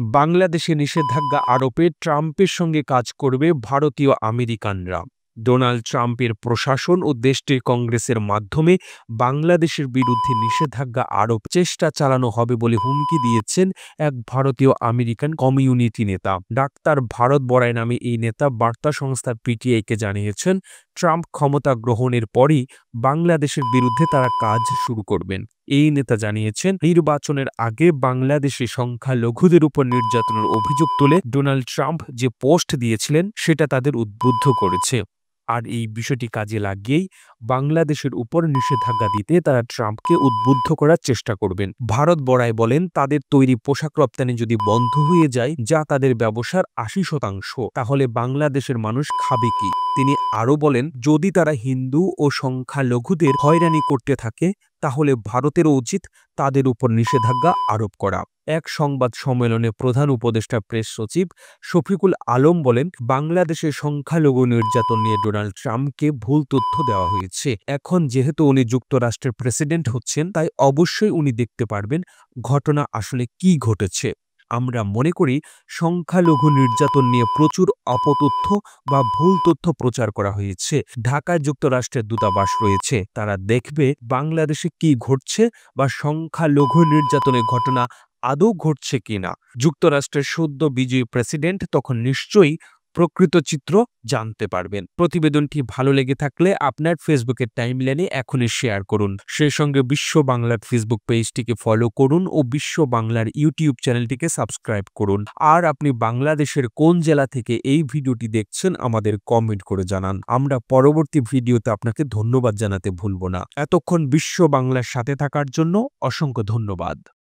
বাংলাদেশে নিষেধাজ্ঞা আরোপে ট্রাম্পের সঙ্গে কাজ করবে ভারতীয় আমেরিকানরা। ডোনাল্ড ট্রাম্পের প্রশাসন ও দেশটির কংগ্রেসের মাধ্যমে বাংলাদেশের বিরুদ্ধে নিষেধাজ্ঞা আরোপ চেষ্টা চালানো হবে বলে হুমকি দিয়েছেন এক ভারতীয় আমেরিকান কমিউনিটি নেতা। ডাক্তার ভারত বড়াই নামে এই নেতা বার্তা সংস্থা পিটিআইকে জানিয়েছেন, ট্রাম্প ক্ষমতা গ্রহণের পরই বাংলাদেশের বিরুদ্ধে তারা কাজ শুরু করবেন। এই নেতা জানিয়েছেন, নির্বাচনের আগে বাংলাদেশে সংখ্যালঘুদের উপর নির্যাতনের অভিযোগ তুলে ডোনাল্ড ট্রাম্প যে পোস্ট দিয়েছিলেন সেটা তাদের উদ্বুদ্ধ করেছে। আর এই বিষয়টি কাজে লাগিয়েই বাংলাদেশের উপর নিষেধাজ্ঞা দিতে তারা ট্রাম্পকে উদ্বুদ্ধ করার চেষ্টা করবেন। ভারত বড়াই বলেন, তাদের তৈরি পোশাক রপ্তানি যদি বন্ধ হয়ে যায়, যা তাদের ব্যবসার ৮০%, তাহলে বাংলাদেশের মানুষ খাবে কি? তিনি আরও বলেন, যদি তারা হিন্দু ও সংখ্যালঘুদের হয়রানি করতে থাকে তাহলে ভারতেরও উচিত তাদের উপর নিষেধাজ্ঞা আরোপ করা। এক সংবাদ সম্মেলনে প্রধান উপদেষ্টা প্রেস সচিব শফিকুল আলম বলেন, বাংলাদেশের সংখ্যালঘু নির্যাতন নিয়ে ডোনাল্ড ট্রাম্পকে ভুল তথ্য দেওয়া হয়েছে। এখন যেহেতু উনি যুক্তরাষ্ট্রের প্রেসিডেন্ট হচ্ছেন, তাই অবশ্যই উনি দেখতে পারবেন ঘটনা আসলে কি ঘটেছে। আমরা মনে করি সংখ্যালঘু নির্যাতন নিয়ে প্রচুর অপতথ্য বা ভুল তথ্য প্রচার করা হয়েছে। ঢাকায় যুক্তরাষ্ট্রের দূতাবাস রয়েছে, তারা দেখবে বাংলাদেশে কি ঘটছে বা সংখ্যালঘু নির্যাতনের ঘটনা আদৌ ঘটছে কিনা। যুক্তরাষ্ট্রের সদ্য বিজয়ী প্রেসিডেন্ট তখন নিশ্চয়ই প্রকৃত চিত্র জানতে পারবেন। প্রতিবেদনটি ভালো লেগে থাকলে আপনার ফেসবুকের টাইমলাইনে এখনই শেয়ার করুন। সেই সঙ্গে বিশ্ব বাংলার ফেসবুক পেজটিকে ফলো করুন ও বিশ্ব বাংলার ইউটিউব চ্যানেলটিকে সাবস্ক্রাইব করুন। আর আপনি বাংলাদেশের কোন জেলা থেকে এই ভিডিওটি দেখছেন আমাদের কমেন্ট করে জানান। আমরা পরবর্তী ভিডিওতে আপনাকে ধন্যবাদ জানাতে ভুলব না। এতক্ষণ বিশ্ব বাংলার সাথে থাকার জন্য অসংখ্য ধন্যবাদ।